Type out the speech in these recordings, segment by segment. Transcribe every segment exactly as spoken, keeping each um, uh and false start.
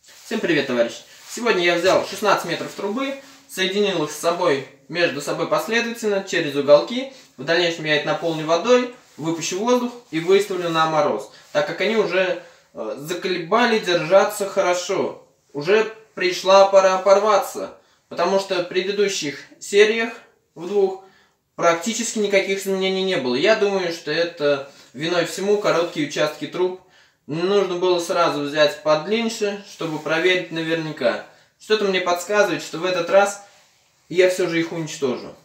Всем привет, товарищи! Сегодня я взял шестнадцать метров трубы, соединил их с собой, между собой последовательно, через уголки. В дальнейшем я это наполню водой, выпущу воздух и выставлю на мороз, так как они уже э, заколебали держаться хорошо. Уже пришла пора порваться, потому что в предыдущих сериях, в двух, практически никаких изменений не было. Я думаю, что это виной всему короткие участки труб. Нужно было сразу взять подлиннее, чтобы проверить наверняка. Что-то мне подсказывает, что в этот раз я все же их уничтожу.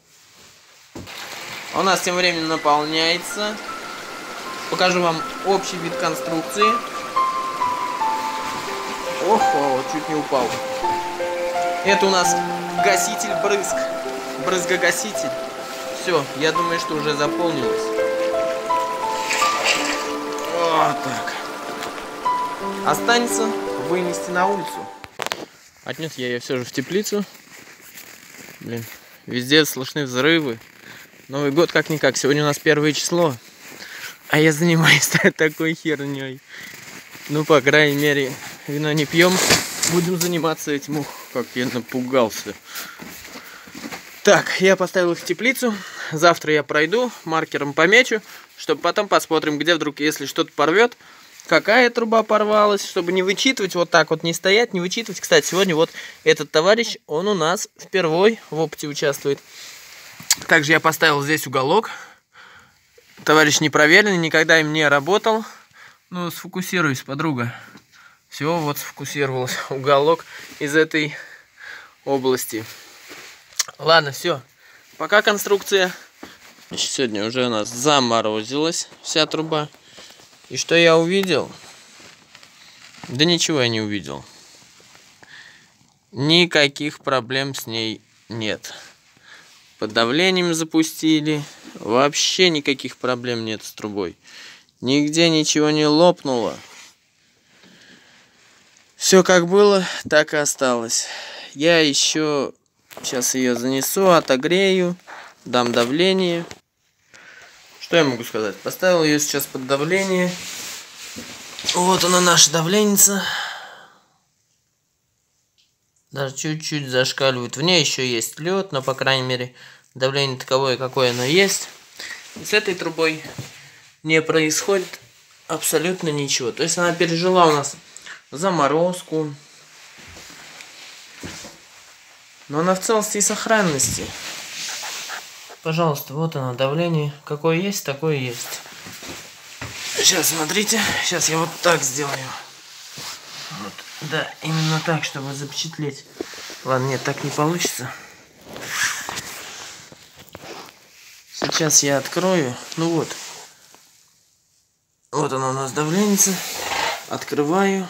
У нас тем временем наполняется. Покажу вам общий вид конструкции. Охо, чуть не упал. Это у нас гаситель брызг. Брызгогаситель. Все, я думаю, что уже заполнилось. Вот так. Останется вынести на улицу. Отнес я ее все же в теплицу. Блин, везде слышны взрывы. Новый год как-никак. Сегодня у нас первое число. А я занимаюсь такой херней. Ну, по крайней мере, вино не пьем. Будем заниматься этим. Ух, как я напугался. Так, я поставил их в теплицу. Завтра я пройду, маркером помечу, чтобы потом посмотрим, где вдруг, если что-то порвет, какая труба порвалась, чтобы не вычитывать, вот так вот не стоять, не вычитывать. Кстати, сегодня вот этот товарищ, он у нас впервой в опыте участвует. Также я поставил здесь уголок. Товарищ непроверенный, никогда им не работал. Ну, сфокусируйся, подруга. Все, вот сфокусировался уголок из этой области. Ладно, все. Пока конструкция. Сегодня уже у нас заморозилась вся труба. И что я увидел? Да ничего я не увидел. Никаких проблем с ней нет. Под давлением запустили. Вообще никаких проблем нет с трубой. Нигде ничего не лопнуло. Все как было, так и осталось. Я еще сейчас ее занесу, отогрею, дам давление. Что я могу сказать? Поставил ее сейчас под давление. Вот она, наша давленица. Даже чуть-чуть зашкаливает. В ней еще есть лед, но, по крайней мере, давление таковое, какое оно есть. И с этой трубой не происходит абсолютно ничего. То есть она пережила у нас заморозку. Но она в целости и сохранности. Пожалуйста, вот оно, давление. Какое есть, такое есть. Сейчас, смотрите. Сейчас я вот так сделаю. Вот. Да, именно так, чтобы запечатлеть. Ладно, нет, так не получится. Сейчас я открою. Ну вот. Вот оно у нас давленица. Открываю.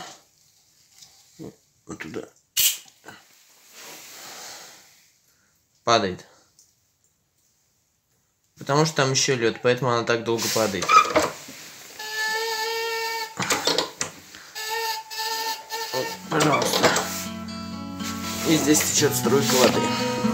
Вот туда. Падает. Потому что там еще лед, поэтому она так долго падает. Вот, пожалуйста. И здесь течет струйка воды.